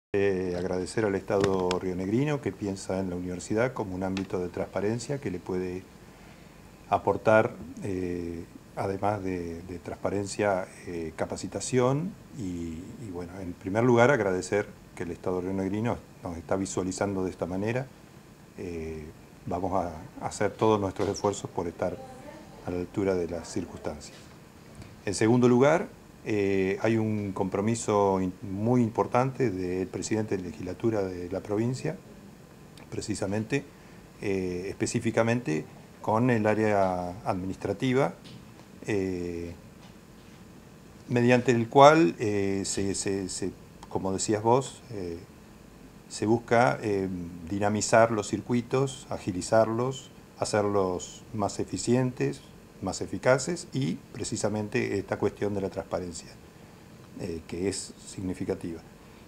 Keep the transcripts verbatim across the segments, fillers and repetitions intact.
Eh, agradecer al Estado rionegrino que piensa en la universidad como un ámbito de transparencia que le puede aportar, eh, además de, de transparencia, eh, capacitación y, y, bueno, en primer lugar agradecer que el Estado rionegrino nos está visualizando de esta manera. Eh, vamos a hacer todos nuestros esfuerzos por estar a la altura de las circunstancias. En segundo lugar, eh, hay un compromiso in, muy importante del presidente de legislatura de la provincia, precisamente, eh, específicamente con el área administrativa, eh, mediante el cual, eh, se, se, se, como decías vos, eh, se busca eh, dinamizar los circuitos, agilizarlos, hacerlos más eficientes, más eficaces y precisamente esta cuestión de la transparencia, eh, que es significativa.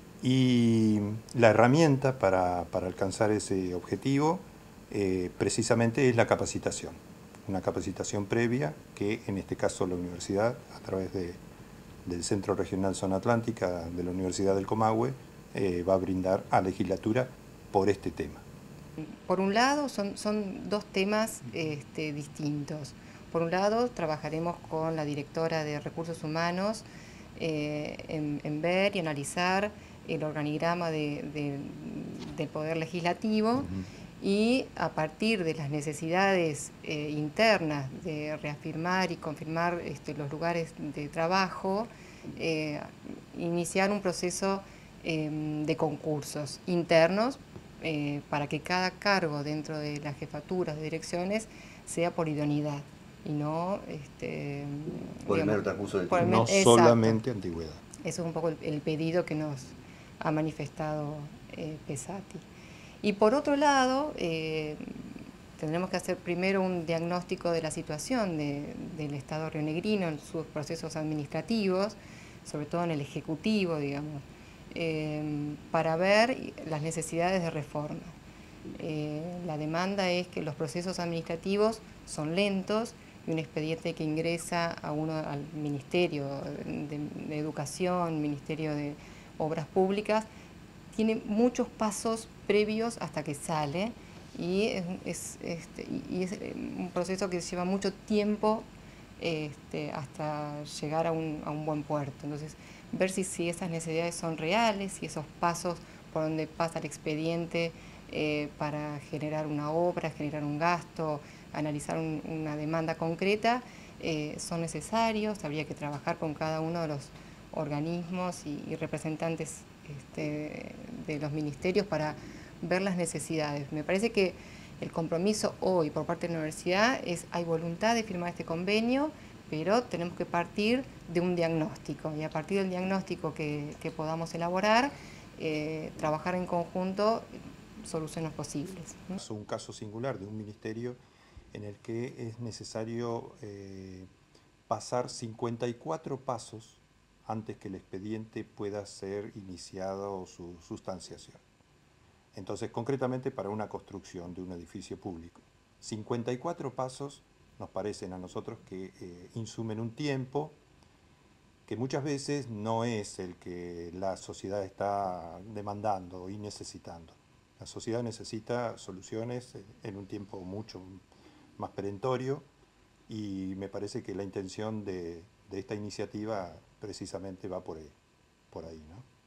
Y la herramienta para, para alcanzar ese objetivo eh, precisamente es la capacitación, una capacitación previa que en este caso la universidad, a través de, del Centro Regional Zona Atlántica de la Universidad del Comahue, eh, va a brindar a la legislatura por este tema. Por un lado, son, son dos temas este, distintos. Por un lado, trabajaremos con la directora de Recursos Humanos eh, en, en ver y analizar el organigrama de, de, del Poder Legislativo. Uh-huh. Y a partir de las necesidades eh, internas de reafirmar y confirmar este, los lugares de trabajo, eh, iniciar un proceso eh, de concursos internos eh, para que cada cargo dentro de las jefaturas de direcciones sea por idoneidad y no este, por digamos, el mero transcurso del tiempo. No exacto. Solamente antigüedad. Eso es un poco el, el pedido que nos ha manifestado eh, Pesati. Y por otro lado, eh, tendremos que hacer primero un diagnóstico de la situación de, del Estado rionegrino en sus procesos administrativos, sobre todo en el Ejecutivo, digamos, eh, para ver las necesidades de reforma. Eh, la demanda es que los procesos administrativos son lentos y un expediente que ingresa a uno al Ministerio de, de Educación, Ministerio de Obras Públicas, tiene muchos pasos previos hasta que sale y es, es, este, y es un proceso que lleva mucho tiempo este, hasta llegar a un, a un buen puerto. Entonces, ver si, si esas necesidades son reales, si esos pasos por donde pasa el expediente eh, para generar una obra, generar un gasto, analizar un, una demanda concreta, eh, son necesarios. Habría que trabajar con cada uno de los organismos y, y representantes este, de los ministerios para ver las necesidades. Me parece que el compromiso hoy por parte de la universidad es, hay voluntad de firmar este convenio, pero tenemos que partir de un diagnóstico y a partir del diagnóstico que, que podamos elaborar, eh, trabajar en conjunto soluciones posibles. Es un caso singular de un ministerio en el que es necesario eh, pasar cincuenta y cuatro pasos antes que el expediente pueda ser iniciado su sustanciación. Entonces, concretamente para una construcción de un edificio público. cincuenta y cuatro pasos nos parecen a nosotros que eh, insumen un tiempo que muchas veces no es el que la sociedad está demandando y necesitando. La sociedad necesita soluciones en un tiempo mucho más perentorio y me parece que la intención de, de esta iniciativa precisamente va por ahí, por ahí, ¿no?